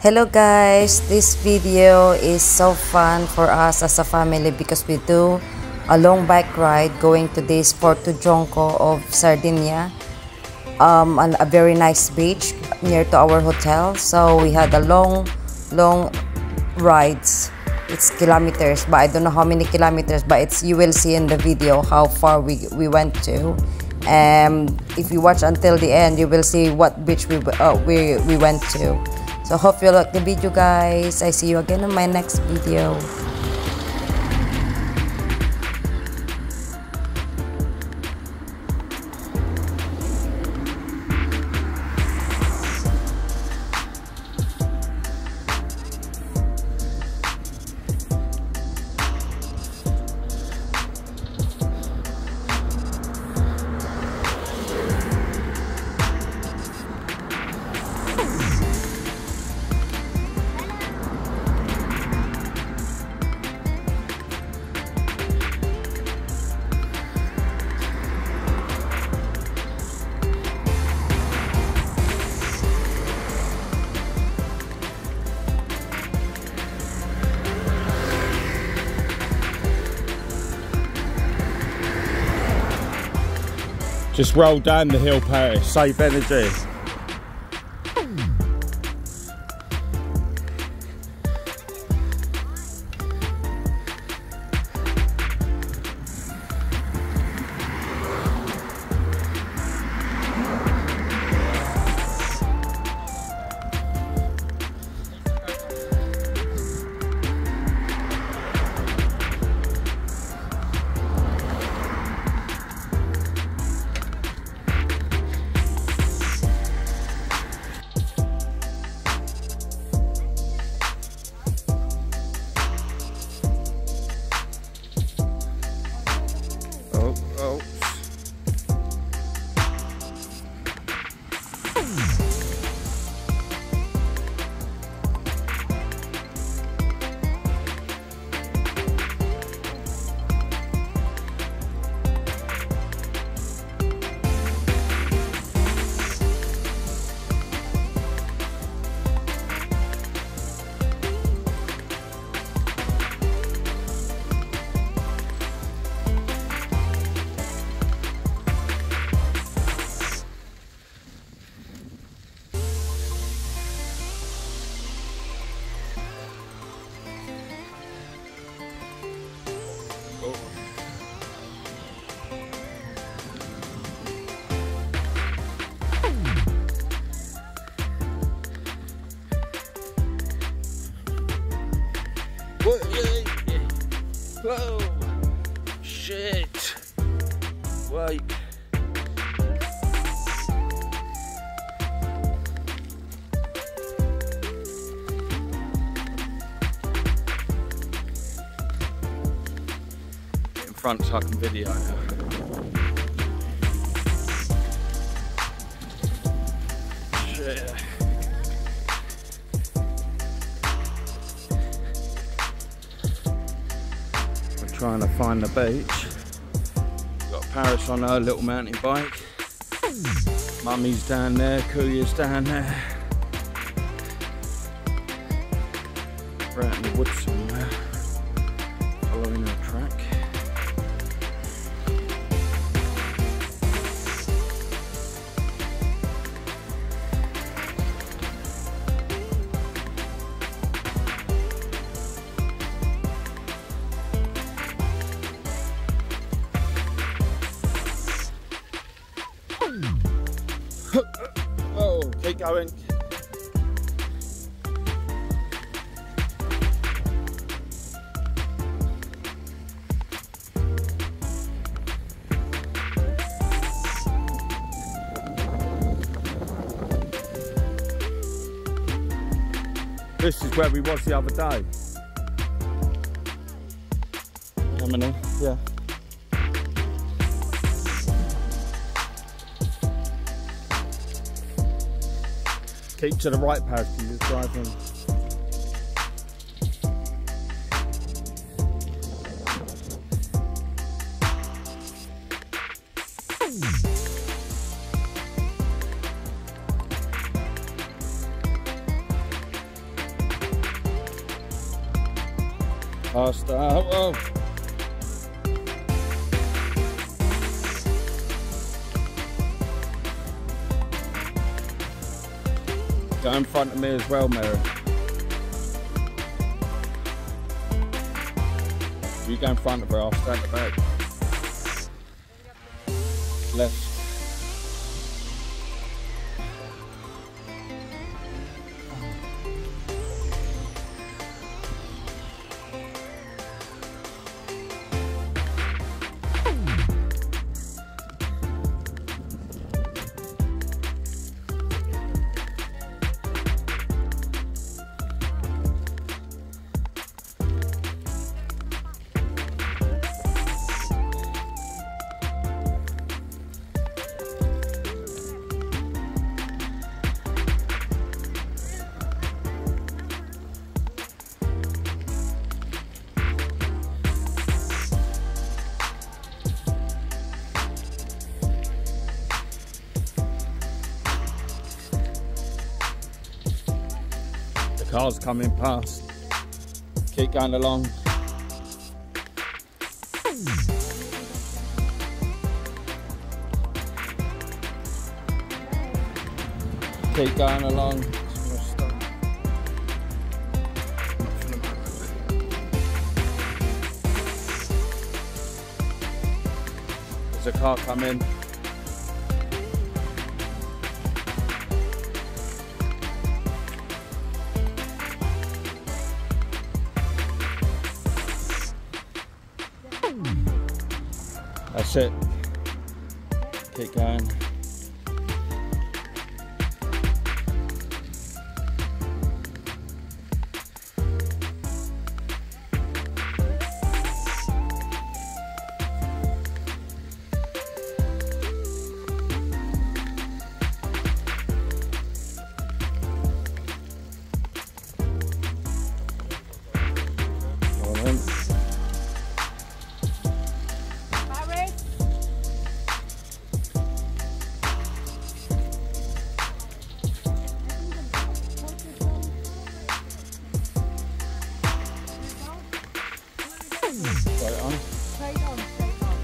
Hello guys, this video is so fun for us as a family because we do a long bike ride going to this Porto Giunco of Sardinia, on a very nice beach near to our hotel. So we had a long rides. It's kilometers, but I don't know how many kilometers, but you will see in the video how far we went to. If you watch until the end, you will see what beach we went to. So hope you like the video guys. I see you again in my next video. Just roll down the hill, Paris. Save energy. Whoa! Shit! Wait. Get in front so I can video. Shit. Trying to find the beach. Got Paris on her little mountain bike. Mummy's down there, Kuya's down there. We're out in the woods somewhere, following her track. Oh, keep going. This is where we was the other day. Terminal, yeah. Keep to the right, Paris, you just drive in. Faster. Whoa. Go in front of me as well, Mary. You go in front of her, I'll stand at the back. Left. Cars coming past. Keep going along. Keep going along. There's a car coming. That's it. Keep going. Straight on. Straight on, straight on.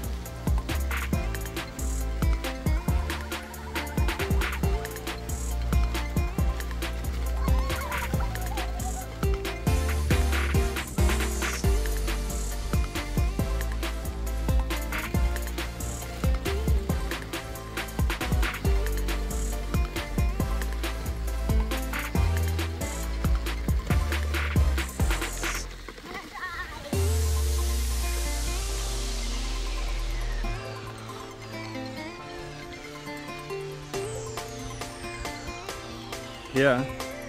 Yeah.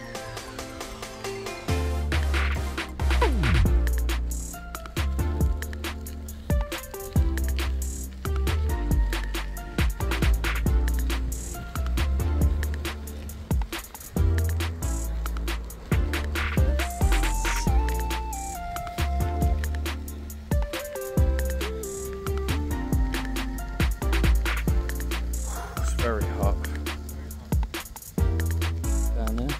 It's very hot. Down there.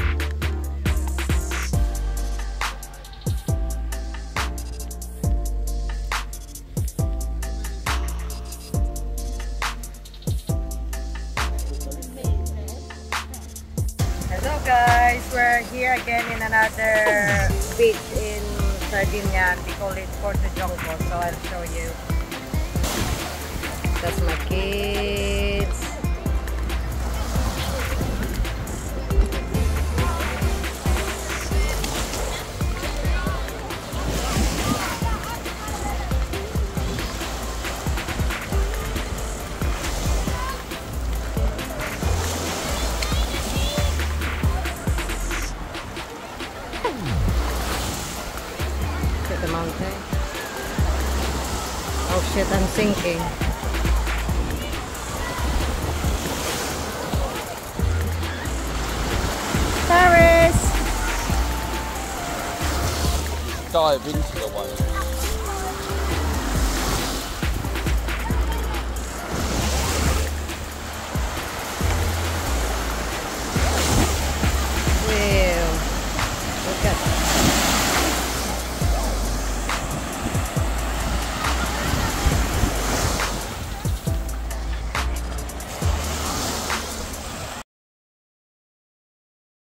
Hello guys, we're here again in another beach in Sardinia. We call it Porto Giunco, so I'll show you. That's my kids. The mountain. Oh shit, I'm sinking. Paris! Dive into the wave.